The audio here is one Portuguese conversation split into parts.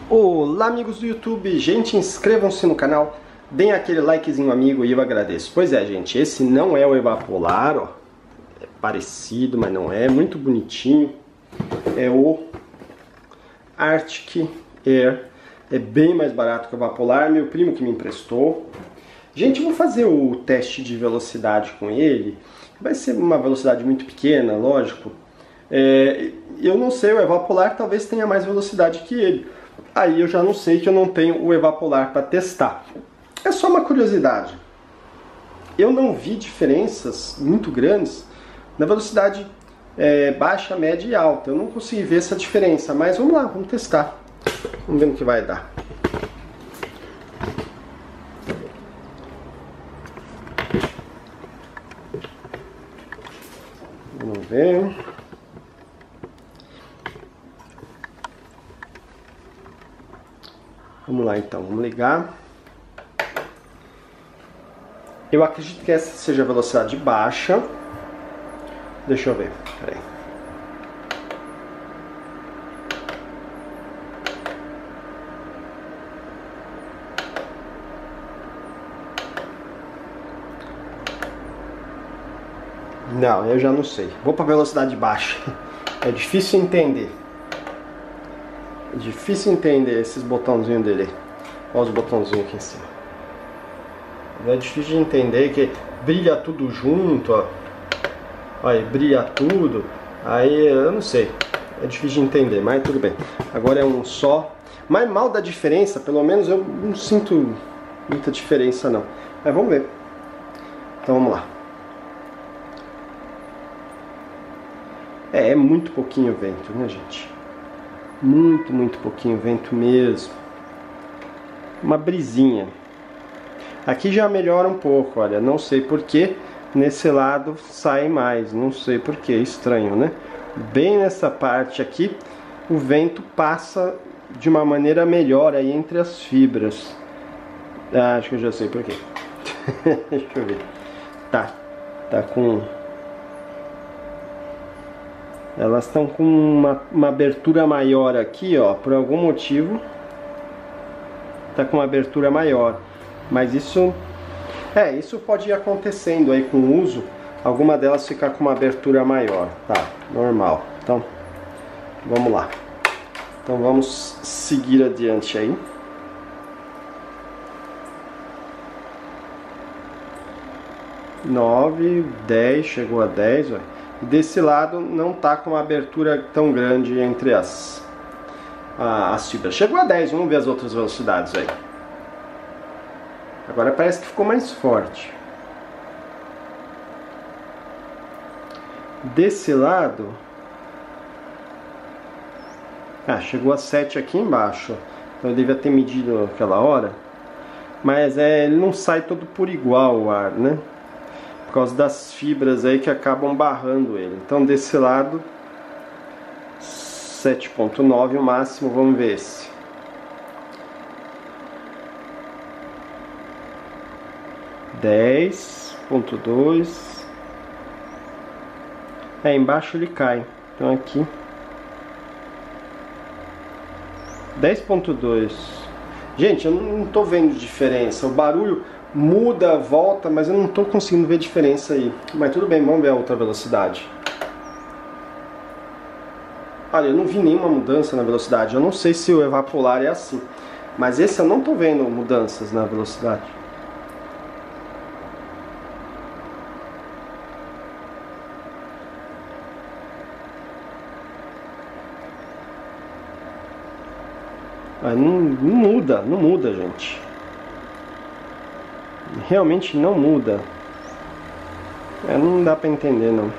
Olá, amigos do YouTube, gente, inscrevam-se no canal, deem aquele likezinho amigo e eu agradeço. Pois é, gente, esse não é o Evapolar, ó, é parecido, mas não é, muito bonitinho, é o Arctic Air, é bem mais barato que o Evapolar, meu primo que me emprestou. Gente, eu vou fazer o teste de velocidade com ele, vai ser uma velocidade muito pequena, lógico. Eu não sei, o Evapolar talvez tenha mais velocidade que ele. Aí eu já não sei, que eu não tenho o Evapolar para testar. É só uma curiosidade. Eu não vi diferenças muito grandes na velocidade baixa, média e alta. Eu não consegui ver essa diferença, mas vamos lá, vamos testar. Vamos ver no que vai dar. Vamos ver. Vamos lá então, vamos ligar. Eu acredito que essa seja a velocidade baixa. Deixa eu ver, peraí. Não, eu já não sei. Vou para velocidade baixa. É difícil entender. É difícil entender esses botãozinhos dele. Olha os botãozinhos aqui em cima. É difícil de entender que brilha tudo junto, ó. Olha, brilha tudo. Aí eu não sei. É difícil de entender, mas tudo bem. Agora é um só. Mas mal da diferença, pelo menos eu não sinto muita diferença não. Mas vamos ver. Então vamos lá. É muito pouquinho vento, né, gente? Muito pouquinho vento mesmo. Uma brisinha. Aqui já melhora um pouco, olha. Não sei porquê. Nesse lado sai mais. Não sei porquê. Estranho, né? Bem nessa parte aqui, o vento passa de uma maneira melhor aí entre as fibras. Ah, acho que eu já sei porquê. Deixa eu ver. Tá com... Elas estão com uma abertura maior aqui, ó, por algum motivo. Tá com uma abertura maior. Mas isso pode ir acontecendo aí com o uso. Alguma delas ficar com uma abertura maior. Tá, normal. Então, vamos lá. Então vamos seguir adiante aí. Nove, 10, chegou a 10, ó. Desse lado não tá com uma abertura tão grande entre as fibras. Chegou a 10, vamos ver as outras velocidades aí. Agora parece que ficou mais forte. Desse lado... Ah, chegou a 7 aqui embaixo. Então eu devia ter medido aquela hora. Mas ele não sai todo por igual o ar, né? Por causa das fibras aí que acabam barrando ele. Então desse lado 7.9 o máximo, vamos ver esse. (10.2) embaixo ele cai. Então aqui 10.2. Gente, eu não tô vendo diferença. O barulho muda, volta, mas eu não estou conseguindo ver diferença aí. Mas tudo bem, vamos ver a outra velocidade. Olha, eu não vi nenhuma mudança na velocidade. Eu não sei se o Evapolar é assim, mas esse eu não estou vendo mudanças na velocidade. Não muda, gente. Realmente não muda. Não dá pra entender não.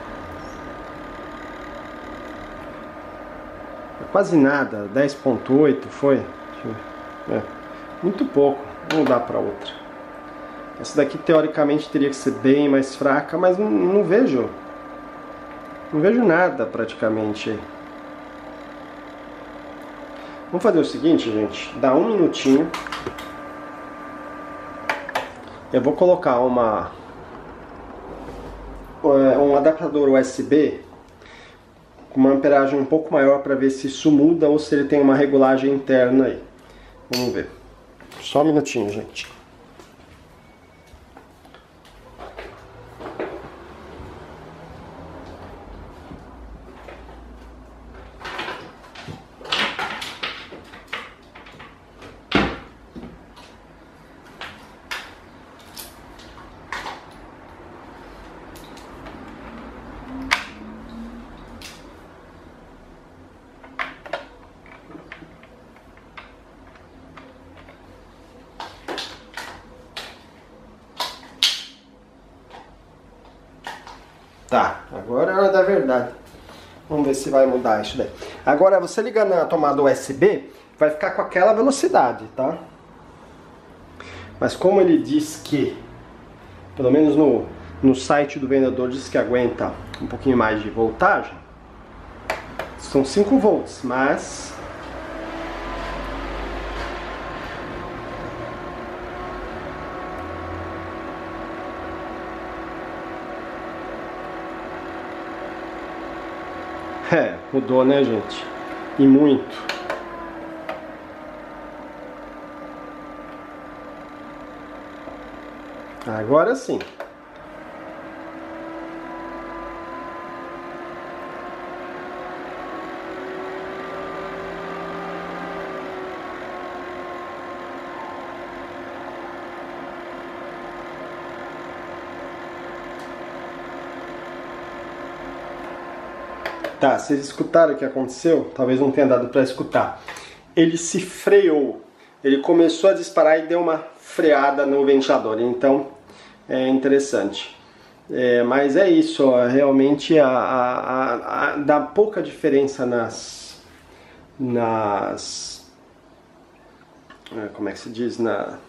Quase nada. 10.8 foi. Muito pouco. Vamos mudar pra outra. Essa daqui teoricamente teria que ser bem mais fraca, mas não vejo. Não vejo nada praticamente. Vamos fazer o seguinte, gente. Dá um minutinho. Eu vou colocar um adaptador USB com uma amperagem um pouco maior para ver se isso muda ou se ele tem uma regulagem interna aí. Vamos ver. Só um minutinho, gente. Tá, agora é a hora da verdade. Vamos ver se vai mudar isso daí. Agora, você liga na tomada USB, vai ficar com aquela velocidade, tá? Mas como ele diz que, pelo menos no site do vendedor, diz que aguenta um pouquinho mais de voltagem, são 5 volts, mas... mudou, né, gente? E muito. Agora sim. Tá, vocês escutaram o que aconteceu? Talvez não tenha dado para escutar. Ele se freou. Ele começou a disparar e deu uma freada no ventilador. Então, é interessante. Mas é isso, ó, realmente dá pouca diferença nas como é que se diz?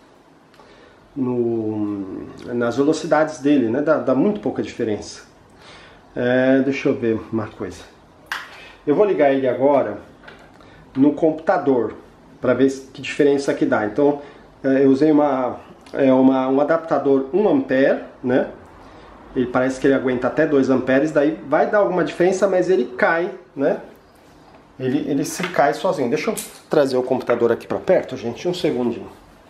Nas velocidades dele, né? Dá muito pouca diferença. Deixa eu ver uma coisa. Eu vou ligar ele agora no computador para ver que diferença que dá. Então eu usei um adaptador 1 ampere, né? Ele parece que ele aguenta até 2 amperes, daí vai dar alguma diferença, mas ele cai, né? Ele se cai sozinho. Deixa eu trazer o computador aqui para perto, gente, um segundinho.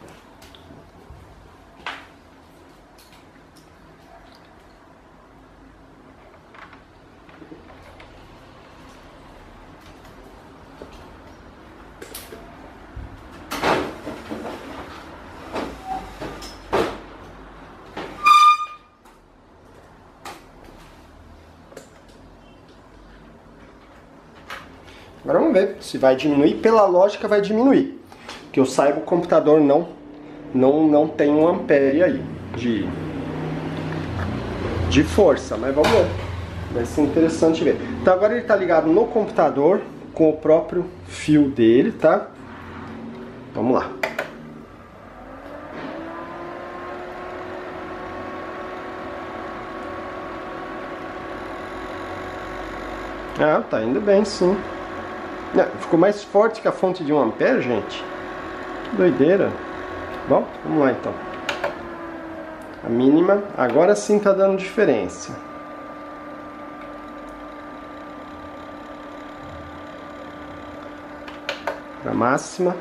Agora vamos ver se vai diminuir. Pela lógica vai diminuir. Que eu saiba, o computador não tem 1 ampere aí de força, mas vamos ver. Vai ser interessante ver. Então agora ele está ligado no computador com o próprio fio dele, tá? Vamos lá. Ah, tá indo bem, sim. Ficou mais forte que a fonte de 1 ampere, gente. Que doideira. Bom, vamos lá então. A mínima, agora sim tá dando diferença. A máxima.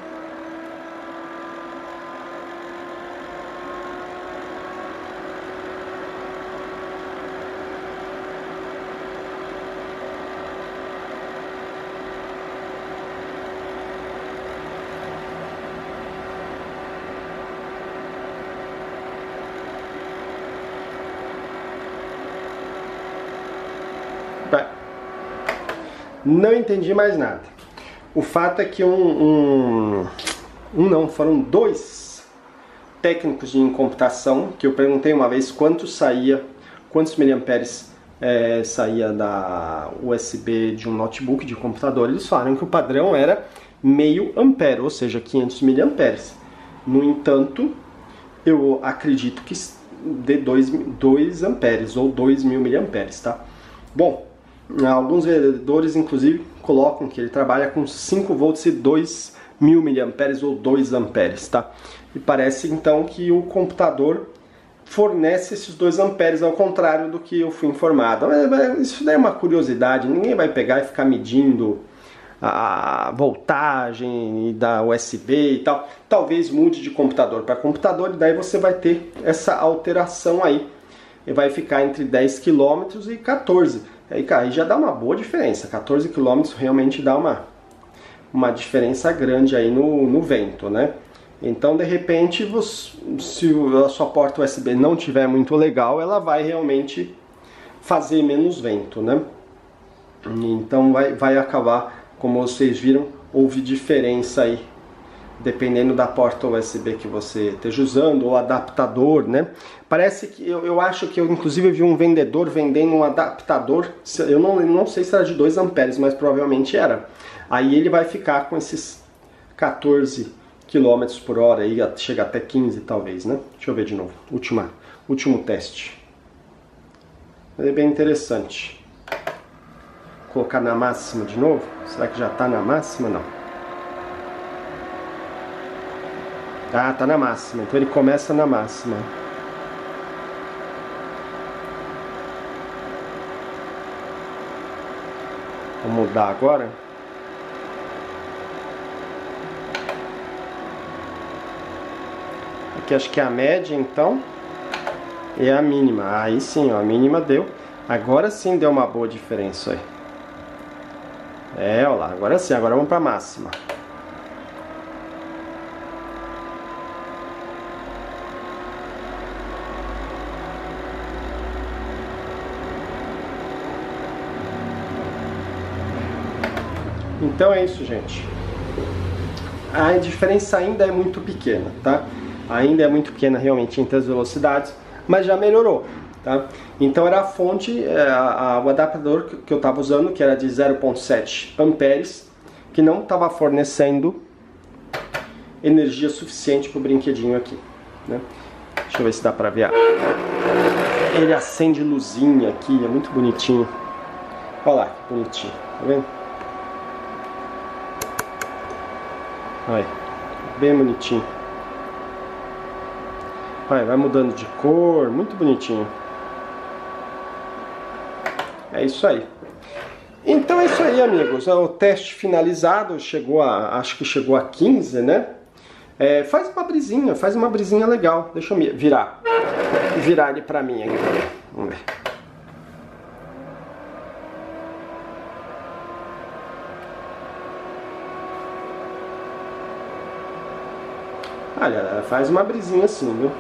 Não entendi mais nada. O fato é que foram 2 técnicos em computação que eu perguntei uma vez quantos miliamperes saía da USB de um notebook, de computador. Eles falaram que o padrão era meio ampere, ou seja, 500 miliamperes. No entanto, eu acredito que dê 2 amperes ou 2.000 miliamperes, tá? Bom, alguns vendedores, inclusive, colocam que ele trabalha com 5 volts e 2.000 miliamperes ou 2 amperes, tá? E parece, então, que o computador fornece esses 2 amperes, ao contrário do que eu fui informado. Isso daí é uma curiosidade, ninguém vai pegar e ficar medindo a voltagem da USB e tal. Talvez mude de computador para computador e daí você vai ter essa alteração aí. E vai ficar entre 10 km e 14. Aí já dá uma boa diferença. 14 km realmente dá uma diferença grande aí no vento, né? Então, de repente, se a sua porta USB não tiver muito legal, ela vai realmente fazer menos vento, né? Então vai acabar, como vocês viram, houve diferença aí, dependendo da porta USB que você esteja usando, ou adaptador, né? Parece que, eu acho que eu inclusive vi um vendedor vendendo um adaptador, eu não sei se era de 2 amperes, mas provavelmente era. Aí ele vai ficar com esses 14 km por hora, aí chega até 15 talvez, né? Deixa eu ver de novo, último teste. É bem interessante. Vou colocar na máxima de novo. Será que já está na máxima? Não. Ah, tá na máxima. Então ele começa na máxima. Vou mudar agora. Aqui acho que é a média, então. E a mínima. Aí sim, ó, a mínima deu. Agora sim deu uma boa diferença aí. Olha lá, agora sim, agora vamos para a máxima. Então é isso, gente. A diferença ainda é muito pequena, tá? Ainda é muito pequena realmente entre as velocidades, mas já melhorou, tá? Então era a fonte, o adaptador que eu estava usando, que era de 0,7 amperes, que não estava fornecendo energia suficiente para o brinquedinho aqui, né? Deixa eu ver se dá para ver. Ele acende luzinha aqui, é muito bonitinho. Olha lá, que bonitinho, tá vendo? Olha, bem bonitinho. Olha, vai mudando de cor, muito bonitinho. É isso aí. Então é isso aí, amigos. O teste finalizado, acho que chegou a 15, né? Faz uma brisinha legal. Deixa eu virar ele pra mim aqui. Vamos ver. Olha, faz uma brisinha assim, viu?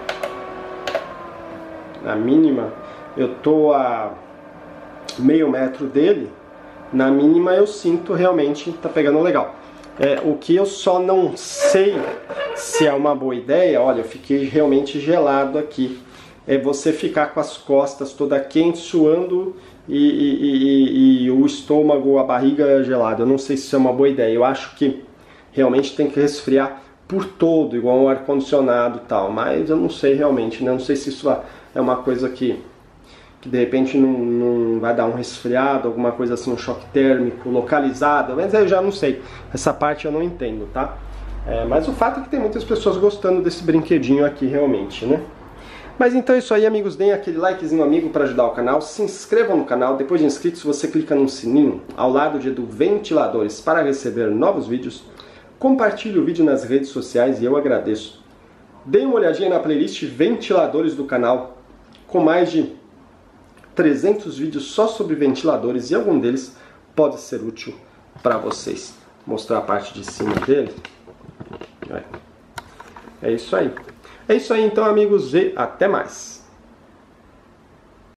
Na mínima, eu tô a meio metro dele. Na mínima eu sinto realmente tá pegando legal. O que eu só não sei se é uma boa ideia, olha, eu fiquei realmente gelado aqui. É você ficar com as costas toda quente, suando e o estômago, a barriga gelada. Eu não sei se isso é uma boa ideia. Eu acho que realmente tem que resfriar por todo, igual um ar-condicionado e tal. Mas eu não sei realmente, né? Não sei se isso é uma coisa que de repente não vai dar um resfriado, alguma coisa assim, um choque térmico localizado, mas eu já não sei. Essa parte eu não entendo, tá? Mas o fato é que tem muitas pessoas gostando desse brinquedinho aqui realmente, né? Mas então é isso aí, amigos. Deem aquele likezinho amigo para ajudar o canal. Se inscrevam no canal. Depois de inscritos, você clica no sininho ao lado do ventiladores para receber novos vídeos. Compartilhe o vídeo nas redes sociais e eu agradeço. Deem uma olhadinha na playlist Ventiladores do canal, com mais de 300 vídeos só sobre ventiladores e algum deles pode ser útil para vocês. Vou mostrar a parte de cima dele. É isso aí. É isso aí então, amigos, e até mais.